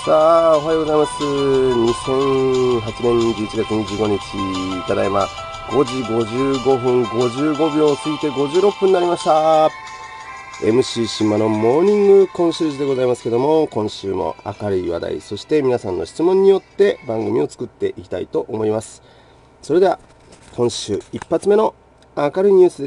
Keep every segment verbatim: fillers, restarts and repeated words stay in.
さあ、おはようございます。にせんはちねんじゅういちがつにじゅうごにち、ただいまごじごじゅうごふんごじゅうごびょうを過ぎてごじゅうろっぷんになりました。エムシー 島のモーニングコンシェルジュでございますけども、今週も明るい話題、そして皆さんの質問によって番組を作っていきたいと思います。それでは、今週一発目の明るいニュースです。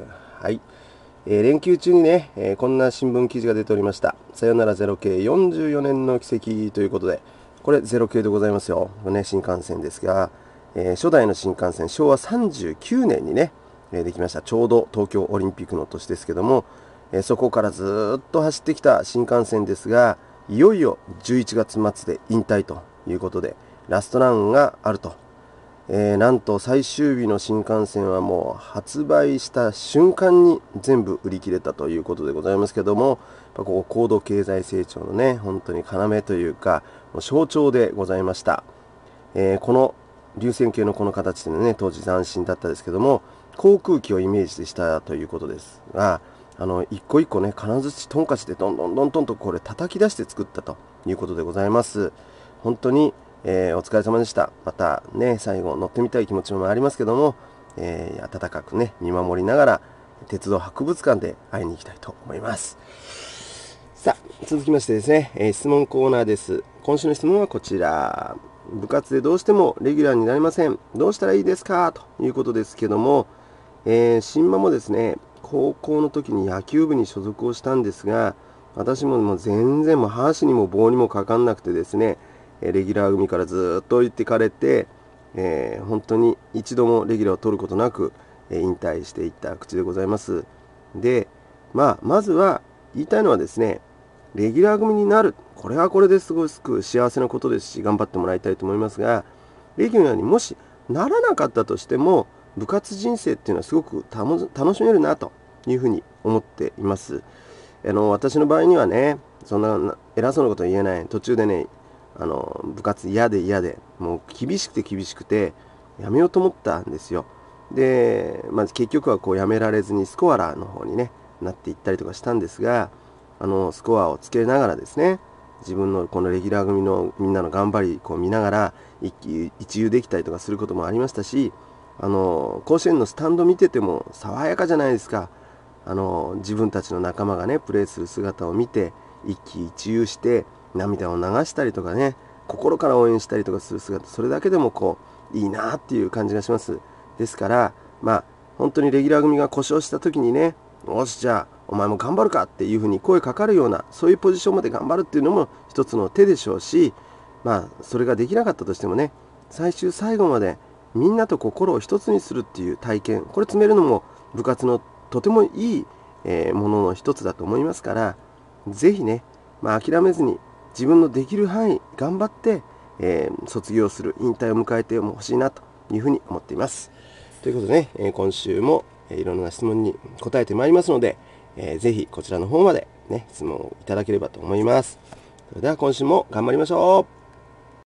はい。えー、連休中にね、えー、こんな新聞記事が出ておりました。さよならゼロ系よんじゅうよねんの奇跡ということで、これゼロ系でございますよ。ね、新幹線ですが、えー、初代の新幹線、しょうわさんじゅうきゅうねんにね、えー、できました。ちょうど東京オリンピックの年ですけども、えー、そこからずっと走ってきた新幹線ですが、いよいよじゅういちがつまつで引退ということで、ラストランがあると。えー、なんと最終日の新幹線はもう発売した瞬間に全部売り切れたということでございますけども、やっぱこう高度経済成長のね、本当に要というか、もう象徴でございました。えー、この流線形のこの形でね、当時斬新だったですけども、航空機をイメージしたということですが、あの一個一個ね、金槌トンカチでどんどんどんどんとこれ叩き出して作ったということでございます。本当にえー、お疲れ様でした。またね、最後乗ってみたい気持ちもありますけども、えー、温かくね、見守りながら、鉄道博物館で会いに行きたいと思います。さあ、続きましてですね、えー、質問コーナーです。今週の質問はこちら。部活でどうしてもレギュラーになれません。どうしたらいいですかということですけども、えー、新間もですね、高校の時に野球部に所属をしたんですが、私ももう全然もう箸にも棒にもかかんなくてですね、レギュラー組からずっと置いてかれて、えー、本当に一度もレギュラーを取ることなく、えー、引退していった口でございます。で、まあ、まずは言いたいのはですね、レギュラー組になる、これはこれですごく幸せなことですし、頑張ってもらいたいと思いますが、レギュラーにもしならなかったとしても、部活人生っていうのはすごく楽しめるなというふうに思っています。あの私の場合にはね、そんな偉そうなことは言えない。途中でね、あの部活嫌で嫌でもう厳しくて厳しくてやめようと思ったんですよ。で、まず結局はこうやめられずにスコアラーの方にねなっていったりとかしたんですが、あのスコアをつけながらですね、自分のこのレギュラー組のみんなの頑張りこう見ながら一喜一憂できたりとかすることもありましたし、あの甲子園のスタンド見てても爽やかじゃないですか。あの自分たちの仲間がねプレーする姿を見て一喜一憂して涙を流したりとかね、心から応援したりとかする姿、それだけでもこういいなっていう感じがします。ですからまあ本当にレギュラー組が故障した時にね、よしじゃあお前も頑張るかっていうふうに声かかるような、そういうポジションまで頑張るっていうのも一つの手でしょうし、まあそれができなかったとしてもね、最終最後までみんなと心を一つにするっていう体験、これ詰めるのも部活のとてもいい、えー、ものの一つだと思いますから、ぜひね、まあ、諦めずに自分のできる範囲頑張って、えー、卒業する、引退を迎えてほしいなというふうに思っています。ということでね、えー、今週も、えー、いろんな質問に答えてまいりますので、えー、ぜひこちらの方までね、質問をいただければと思います。それでは今週も頑張りましょう。